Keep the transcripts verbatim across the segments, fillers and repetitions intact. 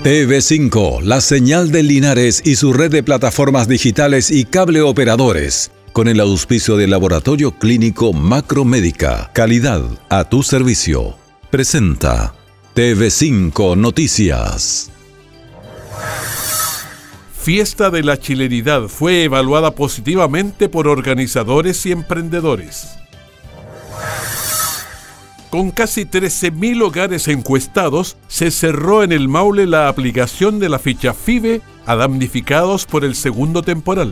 T V cinco, la señal de Linares y su red de plataformas digitales y cable operadores, con el auspicio del Laboratorio Clínico Macromédica, calidad a tu servicio. Presenta T V cinco Noticias. Fiesta de la Chilenidad fue evaluada positivamente por organizadores y emprendedores. Con casi trece mil hogares encuestados, se cerró en el Maule la aplicación de la ficha FIBE a damnificados por el segundo temporal.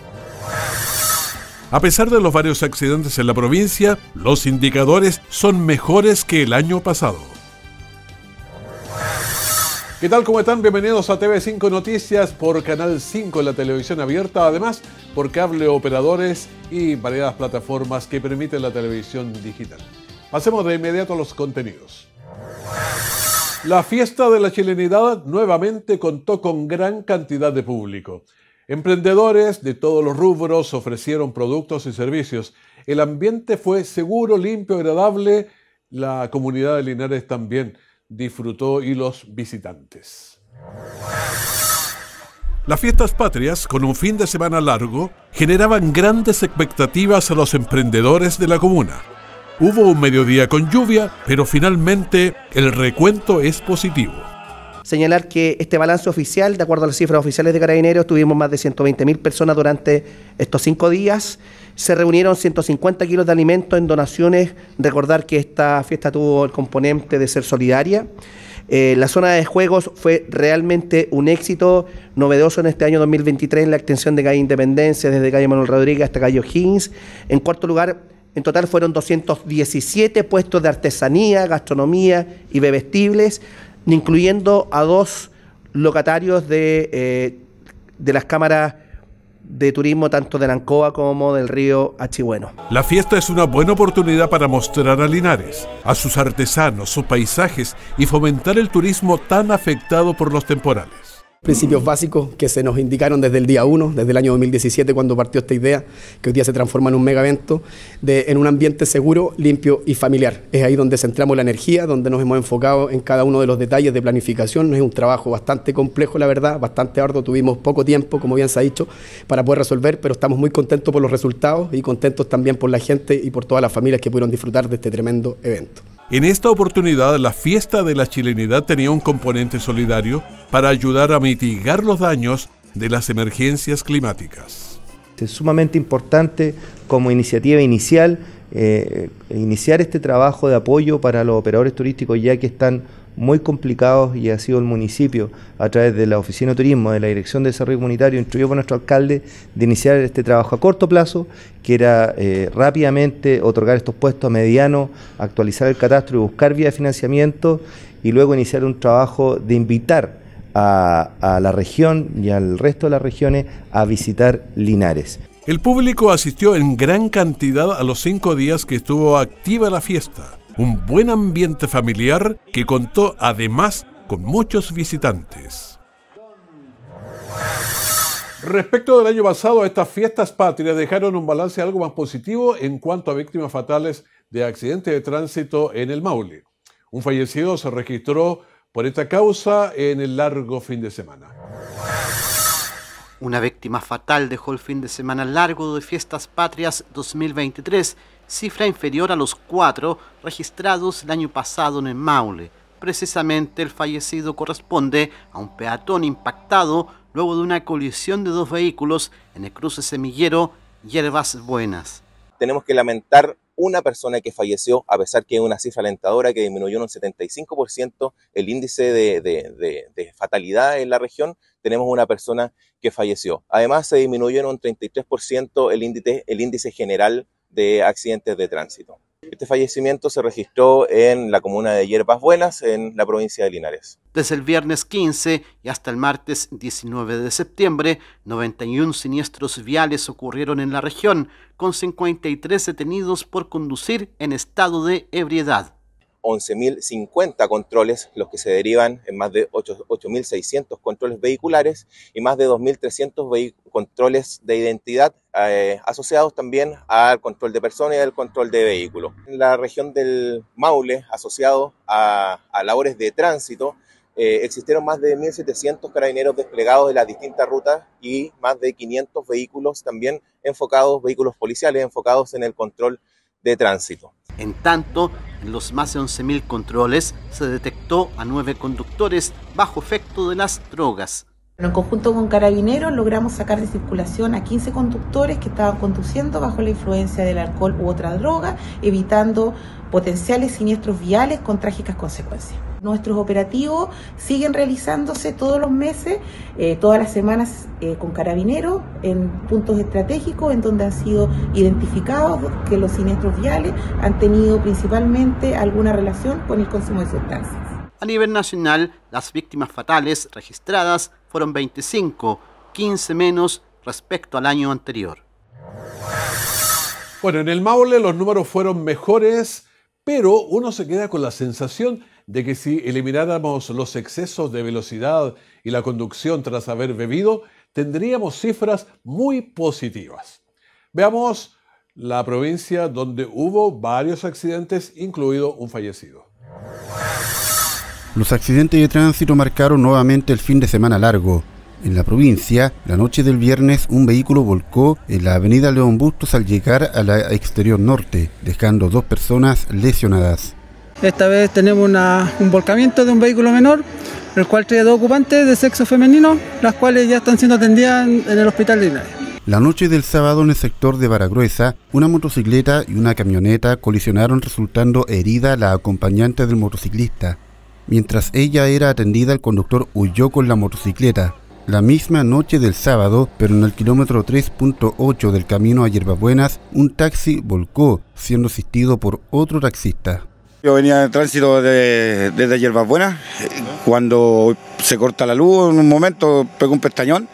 A pesar de los varios accidentes en la provincia, los indicadores son mejores que el año pasado. ¿Qué tal? ¿Cómo están? Bienvenidos a T V cinco Noticias por Canal cinco en la televisión abierta, además por cable operadores y variadas plataformas que permiten la televisión digital. Pasemos de inmediato a los contenidos. La fiesta de la chilenidad nuevamente contó con gran cantidad de público. Emprendedores de todos los rubros ofrecieron productos y servicios. El ambiente fue seguro, limpio, agradable. La comunidad de Linares también disfrutó y los visitantes. Las fiestas patrias, con un fin de semana largo, generaban grandes expectativas a los emprendedores de la comuna. Hubo un mediodía con lluvia, pero finalmente el recuento es positivo. Señalar que este balance oficial, de acuerdo a las cifras oficiales de Carabineros, tuvimos más de ciento veinte mil personas durante estos cinco días. Se reunieron ciento cincuenta kilos de alimentos en donaciones. Recordar que esta fiesta tuvo el componente de ser solidaria. Eh, la zona de juegos fue realmente un éxito novedoso en este año dos mil veintitrés en la extensión de calle Independencia, desde calle Manuel Rodríguez hasta calle O'Higgins. En cuarto lugar, en total fueron doscientos diecisiete puestos de artesanía, gastronomía y bebestibles, incluyendo a dos locatarios de, eh, de las cámaras de turismo tanto de Lancoa como del río Achigüeno. La fiesta es una buena oportunidad para mostrar a Linares, a sus artesanos, sus paisajes y fomentar el turismo tan afectado por los temporales. Principios básicos que se nos indicaron desde el día uno, desde el año dos mil diecisiete, cuando partió esta idea, que hoy día se transforma en un mega evento, de, en un ambiente seguro, limpio y familiar. Es ahí donde centramos la energía, donde nos hemos enfocado en cada uno de los detalles de planificación. Es un trabajo bastante complejo, la verdad, bastante arduo. Tuvimos poco tiempo, como bien se ha dicho, para poder resolver, pero estamos muy contentos por los resultados y contentos también por la gente y por todas las familias que pudieron disfrutar de este tremendo evento. En esta oportunidad, la fiesta de la chilenidad tenía un componente solidario para ayudar a mitigar los daños de las emergencias climáticas. Es sumamente importante como iniciativa inicial eh, iniciar este trabajo de apoyo para los operadores turísticos, ya que están muy complicados, y ha sido el municipio, a través de la Oficina de Turismo, de la Dirección de Desarrollo Comunitario, instruyó por nuestro alcalde de iniciar este trabajo a corto plazo, que era eh, rápidamente otorgar estos puestos, a mediano, actualizar el catastro y buscar vía de financiamiento, y luego iniciar un trabajo de invitar a, a la región y al resto de las regiones a visitar Linares. El público asistió en gran cantidad a los cinco días que estuvo activa la fiesta. Un buen ambiente familiar que contó además con muchos visitantes. Respecto del año pasado, estas fiestas patrias dejaron un balance algo más positivo en cuanto a víctimas fatales de accidentes de tránsito en el Maule. Un fallecido se registró por esta causa en el largo fin de semana. Una víctima fatal dejó el fin de semana largo de Fiestas Patrias dos mil veintitrés, cifra inferior a los cuatro registrados el año pasado en el Maule. Precisamente el fallecido corresponde a un peatón impactado luego de una colisión de dos vehículos en el cruce Semillero Hierbas Buenas. Tenemos que lamentar una persona que falleció, a pesar que es una cifra alentadora que disminuyó en un setenta y cinco por ciento el índice de, de, de, de fatalidad en la región. Tenemos una persona que falleció. Además, se disminuyó en un treinta y tres por ciento el índice, el índice general de accidentes de tránsito. Este fallecimiento se registró en la comuna de Hierbas Buenas, en la provincia de Linares. Desde el viernes quince y hasta el martes diecinueve de septiembre, noventa y uno siniestros viales ocurrieron en la región, con cincuenta y tres detenidos por conducir en estado de ebriedad. once mil cincuenta controles, los que se derivan en más de ocho mil seiscientos controles vehiculares y más de dos mil trescientos controles de identidad eh, asociados también al control de personas y al control de vehículos. En la región del Maule, asociado a, a labores de tránsito, eh, existieron más de mil setecientos carabineros desplegados en las distintas rutas y más de quinientos vehículos también enfocados, vehículos policiales enfocados en el control de tránsito. En tanto, en los más de once mil controles se detectó a nueve conductores bajo efecto de las drogas. En conjunto con Carabineros logramos sacar de circulación a quince conductores que estaban conduciendo bajo la influencia del alcohol u otra droga, evitando potenciales siniestros viales con trágicas consecuencias. Nuestros operativos siguen realizándose todos los meses, eh, todas las semanas eh, con Carabineros en puntos estratégicos en donde han sido identificados que los siniestros viales han tenido principalmente alguna relación con el consumo de sustancias. A nivel nacional, las víctimas fatales registradas fueron veinticinco, quince menos respecto al año anterior. Bueno, en el Maule los números fueron mejores, pero uno se queda con la sensación de que si elimináramos los excesos de velocidad y la conducción tras haber bebido, tendríamos cifras muy positivas. Veamos la provincia donde hubo varios accidentes, incluido un fallecido. Los accidentes de tránsito marcaron nuevamente el fin de semana largo. En la provincia, la noche del viernes, un vehículo volcó en la avenida León Bustos al llegar a la exterior norte, dejando dos personas lesionadas. Esta vez tenemos una, un volcamiento de un vehículo menor, el cual trae dos ocupantes de sexo femenino, las cuales ya están siendo atendidas en el hospital de Linares. La noche del sábado en el sector de Baragruesa, una motocicleta y una camioneta colisionaron resultando herida la acompañante del motociclista. Mientras ella era atendida, el conductor huyó con la motocicleta. La misma noche del sábado, pero en el kilómetro tres punto ocho del camino a Hierbabuenas, un taxi volcó, siendo asistido por otro taxista. Yo venía en tránsito de, desde Hierbabuenas, cuando se corta la luz, en un momento pegó un pestañón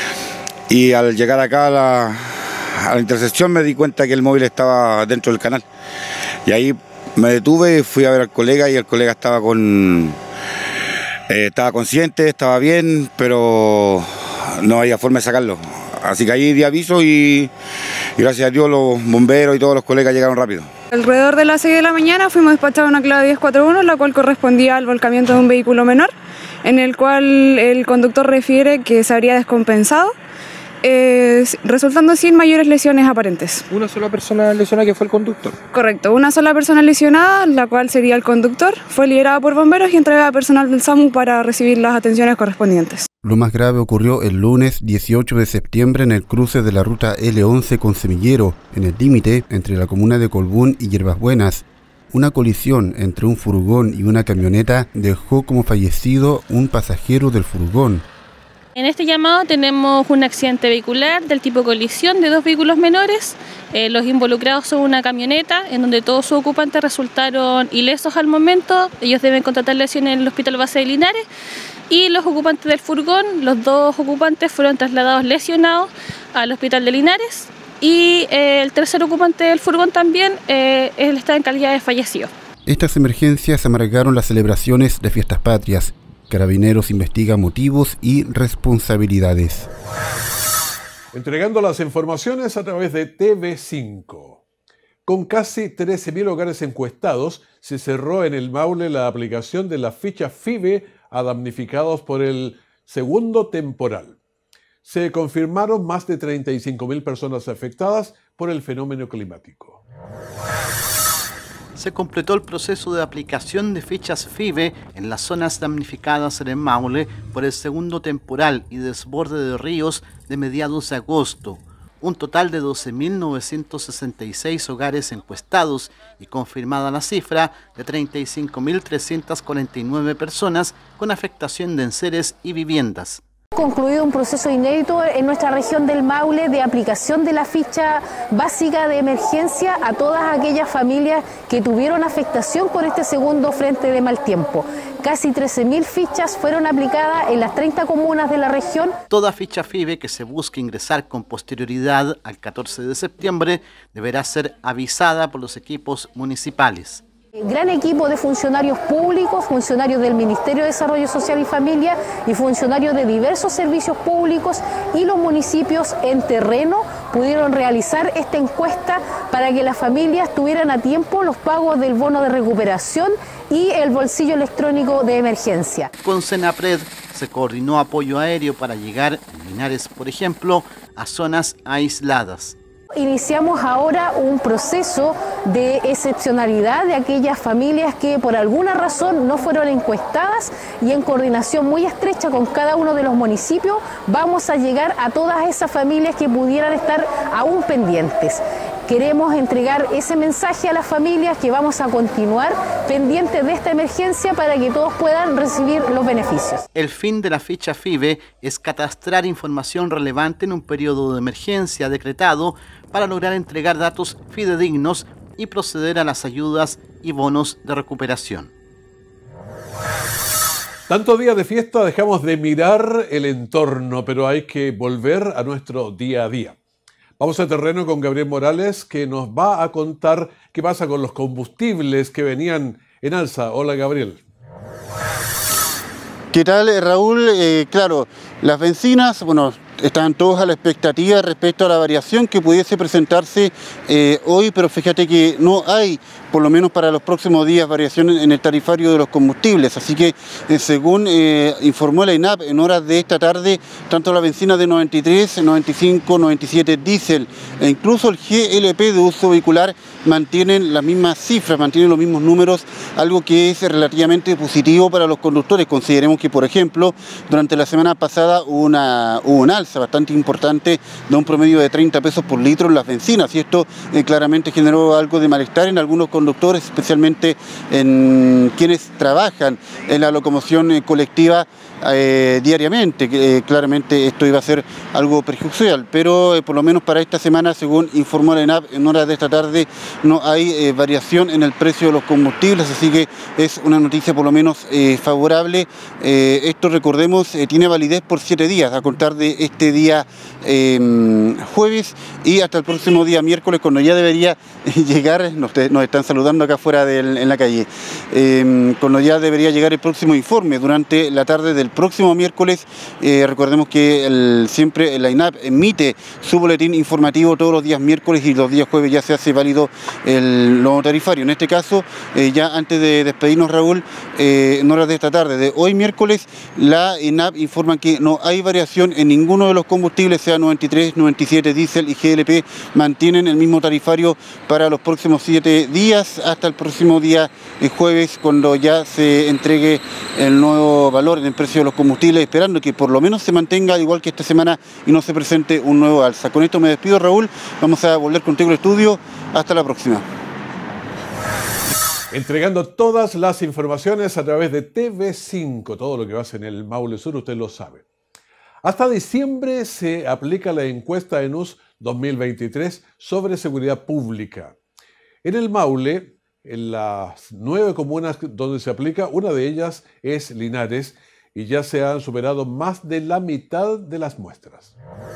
y al llegar acá a la, a la intersección me di cuenta que el móvil estaba dentro del canal. Y ahí me detuve, fui a ver al colega y el colega estaba con eh, estaba consciente, estaba bien, pero no había forma de sacarlo. Así que ahí di aviso y, y gracias a Dios los bomberos y todos los colegas llegaron rápido. Alrededor de las seis de la mañana fuimos despachados a una clave diez cuarenta y uno, la cual correspondía al volcamiento de un vehículo menor, en el cual el conductor refiere que se habría descompensado, Eh, resultando sin mayores lesiones aparentes. ¿Una sola persona lesionada que fue el conductor? Correcto, una sola persona lesionada, la cual sería el conductor, fue liberada por bomberos y entregada a personal del SAMU para recibir las atenciones correspondientes. Lo más grave ocurrió el lunes dieciocho de septiembre en el cruce de la ruta L once con Semillero, en el límite entre la comuna de Colbún y Hierbasbuenas. Una colisión entre un furgón y una camioneta dejó como fallecido un pasajero del furgón. En este llamado tenemos un accidente vehicular del tipo colisión de dos vehículos menores. Eh, los involucrados son una camioneta en donde todos sus ocupantes resultaron ilesos al momento. Ellos deben contratar lesiones en el Hospital Base de Linares. Y los ocupantes del furgón, los dos ocupantes fueron trasladados lesionados al Hospital de Linares. Y eh, el tercer ocupante del furgón también, eh, él está en calidad de fallecido. Estas emergencias amargaron las celebraciones de Fiestas Patrias. Carabineros investiga motivos y responsabilidades. Entregando las informaciones a través de T V cinco. Con casi trece mil hogares encuestados, se cerró en el Maule la aplicación de la ficha FIBE a damnificados por el segundo temporal. Se confirmaron más de treinta y cinco mil personas afectadas por el fenómeno climático. Se completó el proceso de aplicación de fichas FIBE en las zonas damnificadas en el Maule por el segundo temporal y desborde de ríos de mediados de agosto. Un total de doce mil novecientos sesenta y seis hogares encuestados y confirmada la cifra de treinta y cinco mil trescientas cuarenta y nueve personas con afectación de enseres y viviendas. Concluido un proceso inédito en nuestra región del Maule de aplicación de la ficha básica de emergencia a todas aquellas familias que tuvieron afectación por este segundo frente de mal tiempo. Casi trece mil fichas fueron aplicadas en las treinta comunas de la región. Toda ficha FIBE que se busque ingresar con posterioridad al catorce de septiembre deberá ser avisada por los equipos municipales. Gran equipo de funcionarios públicos, funcionarios del Ministerio de Desarrollo Social y Familia y funcionarios de diversos servicios públicos y los municipios en terreno pudieron realizar esta encuesta para que las familias tuvieran a tiempo los pagos del bono de recuperación y el bolsillo electrónico de emergencia. Con Senapred se coordinó apoyo aéreo para llegar, en Linares por ejemplo, a zonas aisladas. Iniciamos ahora un proceso de excepcionalidad de aquellas familias que por alguna razón no fueron encuestadas y en coordinación muy estrecha con cada uno de los municipios vamos a llegar a todas esas familias que pudieran estar aún pendientes. Queremos entregar ese mensaje a las familias que vamos a continuar pendientes de esta emergencia para que todos puedan recibir los beneficios. El fin de la ficha FIBE es catastrar información relevante en un periodo de emergencia decretado para lograr entregar datos fidedignos y proceder a las ayudas y bonos de recuperación. Tantos días de fiesta dejamos de mirar el entorno, pero hay que volver a nuestro día a día. Vamos a terreno con Gabriel Morales, que nos va a contar qué pasa con los combustibles que venían en alza. Hola, Gabriel. ¿Qué tal, Raúl? Eh, claro, las bencinas, bueno, estaban todos a la expectativa respecto a la variación que pudiese presentarse eh, hoy, pero fíjate que no hay, por lo menos para los próximos días, variación en el tarifario de los combustibles. Así que, eh, según eh, informó la I N A P en horas de esta tarde, tanto la benzina de noventa y tres, noventa y cinco, noventa y siete diésel e incluso el G L P de uso vehicular mantienen las mismas cifras, mantienen los mismos números, algo que es relativamente positivo para los conductores. Consideremos que, por ejemplo, durante la semana pasada hubo, una, hubo un alza bastante importante de un promedio de treinta pesos por litro en las bencinas, y esto eh, claramente generó algo de malestar en algunos conductores, especialmente en quienes trabajan en la locomoción eh, colectiva eh, diariamente. Eh, claramente esto iba a ser algo perjudicial, pero eh, por lo menos para esta semana, según informó la I N A P en horas de esta tarde, no hay eh, variación en el precio de los combustibles, así que es una noticia por lo menos eh, favorable. Eh, esto, recordemos, eh, tiene validez por siete días, a contar de este día eh, jueves y hasta el próximo día miércoles, cuando ya debería llegar, nos, nos están saludando acá afuera del, en la calle, eh, cuando ya debería llegar el próximo informe durante la tarde del próximo miércoles. Eh, recordemos que el, siempre la I N A P emite su boletín informativo todos los días miércoles y los días jueves ya se hace válido el nuevo tarifario. En este caso, eh, ya antes de despedirnos, Raúl, eh, en horas de esta tarde de hoy miércoles, la I N A P informa que no hay variación en ninguno de los combustibles, sea noventa y tres, noventa y siete diésel y G L P, mantienen el mismo tarifario para los próximos siete días hasta el próximo día eh, jueves, cuando ya se entregue el nuevo valor en el precio de los combustibles, esperando que por lo menos se mantenga igual que esta semana y no se presente un nuevo alza. Con esto me despido, Raúl, vamos a volver contigo al estudio. Hasta la próxima. Entregando todas las informaciones a través de T V cinco, todo lo que pasa en el Maule Sur, usted lo sabe. Hasta diciembre se aplica la encuesta E N U S dos mil veintitrés sobre seguridad pública. En el Maule, en las nueve comunas donde se aplica, una de ellas es Linares, y ya se han superado más de la mitad de las muestras.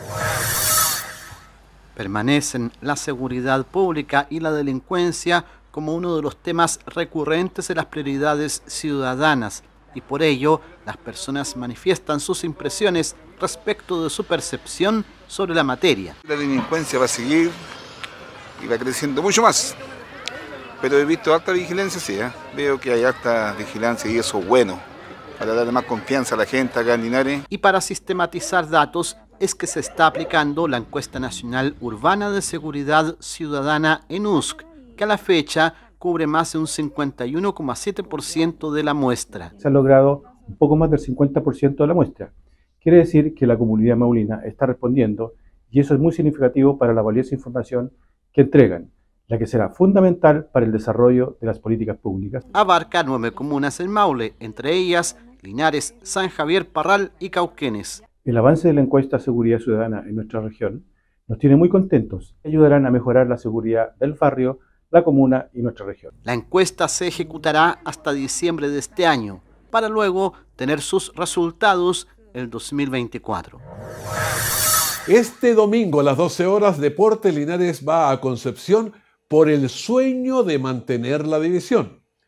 Permanecen la seguridad pública y la delincuencia como uno de los temas recurrentes de las prioridades ciudadanas, y por ello las personas manifiestan sus impresiones respecto de su percepción sobre la materia. La delincuencia va a seguir y va creciendo mucho más, pero he visto alta vigilancia, sí, ¿eh? Veo que hay alta vigilancia y eso es bueno, para darle más confianza a la gente acá en Linares. Y para sistematizar datos es que se está aplicando la encuesta nacional urbana de seguridad ciudadana E N U S C, que a la fecha cubre más de un cincuenta y uno coma siete por ciento de la muestra. Se ha logrado un poco más del cincuenta por ciento de la muestra. Quiere decir que la comunidad maulina está respondiendo, y eso es muy significativo para la valiosa información que entregan, la que será fundamental para el desarrollo de las políticas públicas. Abarca nueve comunas en Maule, entre ellas Linares, San Javier, Parral y Cauquenes. El avance de la encuesta Seguridad Ciudadana en nuestra región nos tiene muy contentos. Ayudarán a mejorar la seguridad del barrio, la comuna y nuestra región. La encuesta se ejecutará hasta diciembre de este año, para luego tener sus resultados el dos mil veinticuatro. Este domingo a las doce horas, Deportes Linares va a Concepción por el sueño de mantener la división.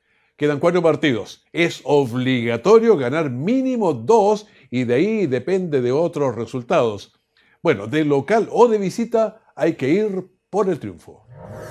Quedan cuatro partidos. Es obligatorio ganar mínimo dos y de ahí depende de otros resultados. Bueno, de local o de visita hay que ir por el triunfo.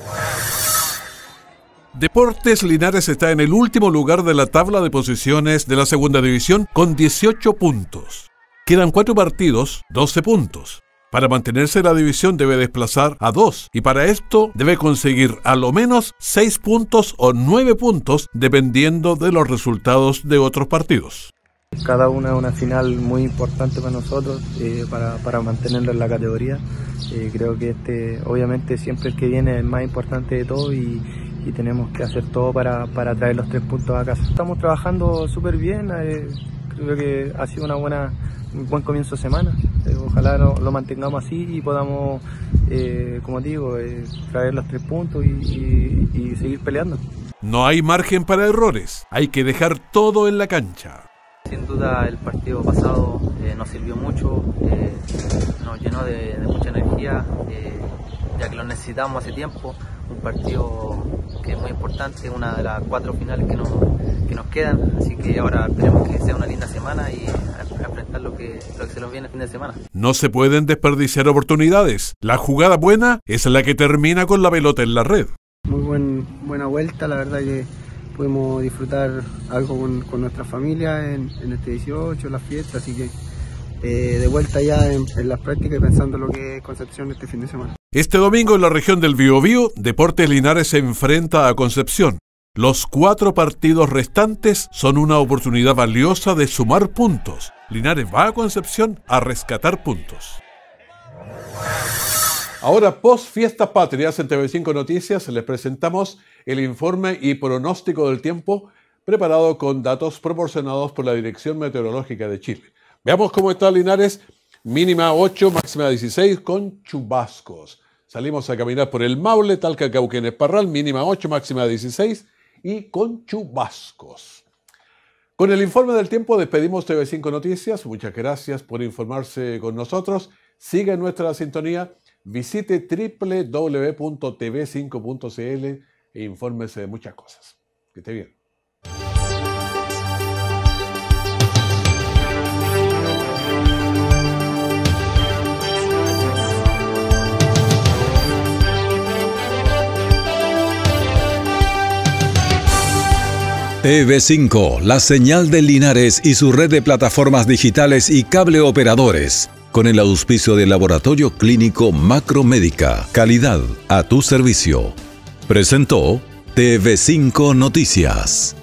Deportes Linares está en el último lugar de la tabla de posiciones de la segunda división con dieciocho puntos. Quedan cuatro partidos, doce puntos. Para mantenerse la división debe desplazar a dos y para esto debe conseguir a lo menos seis puntos o nueve puntos dependiendo de los resultados de otros partidos. Cada una es una final muy importante para nosotros, eh, para, para mantenerlo en la categoría. Eh, creo que este, obviamente siempre el que viene es el más importante de todo y, y tenemos que hacer todo para, para traer los tres puntos a casa. Estamos trabajando súper bien, eh, creo que ha sido una buena, un buen comienzo de semana. Eh, ojalá lo, lo mantengamos así y podamos, eh, como digo, eh, traer los tres puntos y, y, y seguir peleando. No hay margen para errores, hay que dejar todo en la cancha. Sin duda el partido pasado eh, nos sirvió mucho, eh, nos llenó de, de mucha energía, eh, ya que lo necesitamos hace tiempo. Un partido que es muy importante, una de las cuatro finales que nos, que nos quedan, así que ahora esperemos que sea una linda semana y a, a enfrentar lo que, lo que se nos viene el fin de semana. No se pueden desperdiciar oportunidades, la jugada buena es la que termina con la pelota en la red. Muy buen, buena vuelta, la verdad que pudimos disfrutar algo con, con nuestra familia en, en este dieciocho, las fiestas, así que eh, de vuelta ya en, en las prácticas y pensando lo que es Concepción este fin de semana. Este domingo en la región del Biobío, Deportes Linares se enfrenta a Concepción. Los cuatro partidos restantes son una oportunidad valiosa de sumar puntos. Linares va a Concepción a rescatar puntos. Ahora, post Fiestas Patrias en T V cinco Noticias, les presentamos el informe y pronóstico del tiempo preparado con datos proporcionados por la Dirección Meteorológica de Chile. Veamos cómo está Linares, mínima ocho, máxima dieciséis con chubascos. Salimos a caminar por el Maule, Talca, Cauquenes, Parral, mínima ocho, máxima dieciséis y con chubascos. Con el informe del tiempo despedimos T V cinco Noticias. Muchas gracias por informarse con nosotros. Siga en nuestra sintonía. Visite doble u doble u doble u punto t v cinco punto c l e infórmese de muchas cosas. Que esté bien. T V cinco, la señal de Linares y su red de plataformas digitales y cable operadores. Con el auspicio del Laboratorio Clínico Macromédica. Calidad a tu servicio. Presentó T V cinco Noticias.